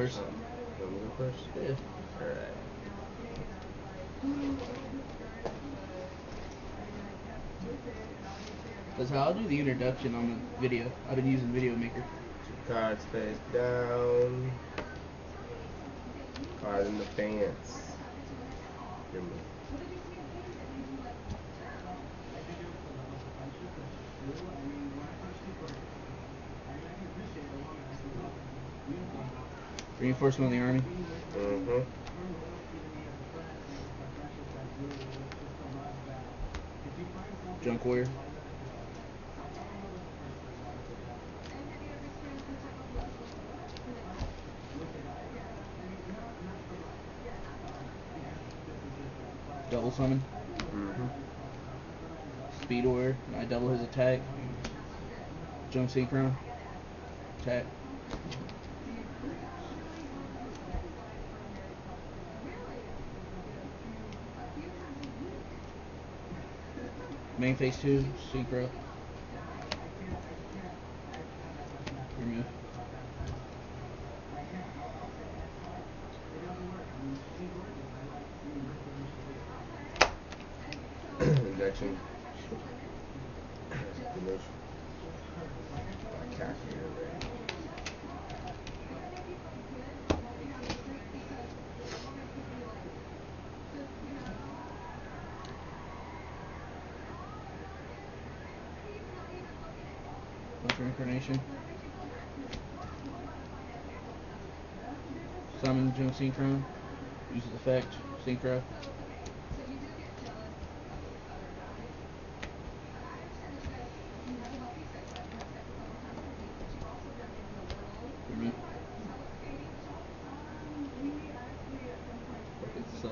first. You want me to go first? Yeah. Alright. That's how I'll do the introduction on the video. I've been using Video Maker. 2 cards face down. Card in the pants. Your move. Reinforcement on the army. Mm-hmm. Junk Warrior. Double summon. Mm-hmm. Speed Warrior. I double his attack. Junk Synchro. Attack. Main phase 2, Synchro. Remove. Injection. Remove. Khaki array. Bunch of Incarnation. Summon Junk Synchro. Uses effect. Synchro. Remove. Fucking sucks.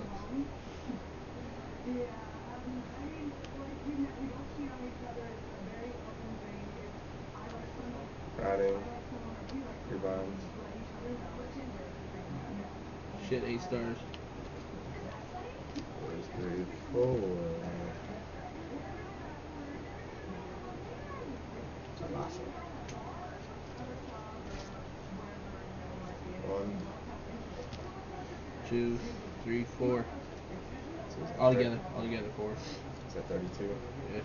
Routing. Your bonds. Shit, 8 stars. 3, 4. Colossal. 1. 2, 3, 4. Altogether 4. Is that 32? Yeah.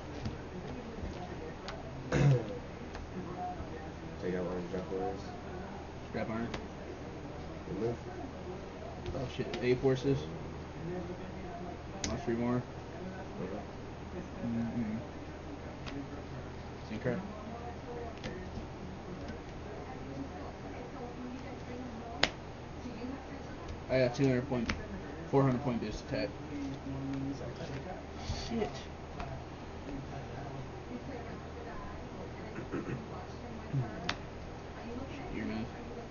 Take out one of your junk warriors. Scrap iron. Remove. Oh shit, 8 forces. Lost 3 more. Synchro. I got 400 point boost attack. Shit. Your move.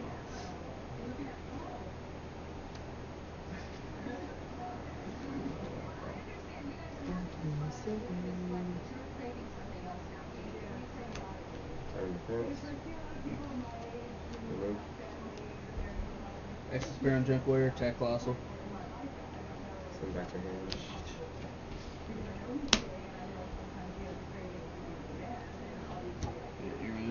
Turn defense. Remove. Extra Spear on Junk Warrior, attack Colossal. Send back to hand. Your move.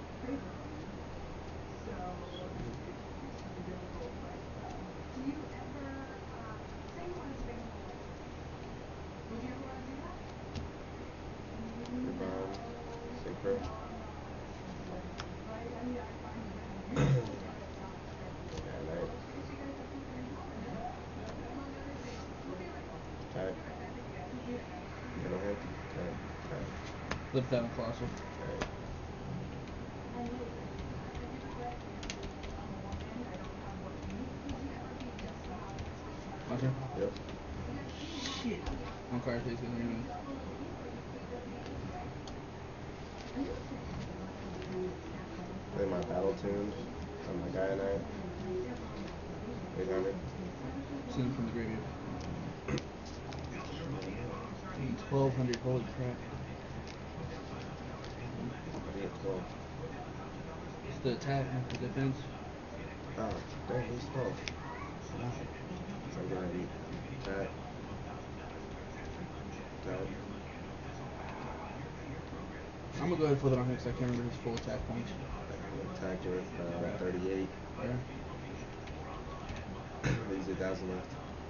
Your bond. Synchro. Alright. Attack. Middle hit. Attack. Flip that on Colossal. Alright. My turn. Yep. Shit. One card face in your move. Play my battle tunes on my guy knight. 800. Send him from the graveyard. 1200, holy crap. What do you get 12? It's the attack, not the defense. Oh, dang, he's 12. So I'm gonna eat that. That. I'm gonna go ahead and flip it on him because I can't remember his full attack points. I can attack with 38. Yeah. Leaves 1,000 left.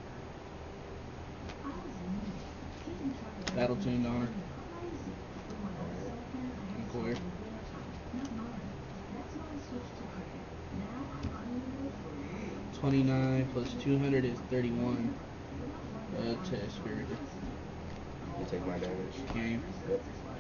Battle tuned on her. Alright. Clear. 29 plus 200 is 31. Test spirit. You take my damage. Game. Yep.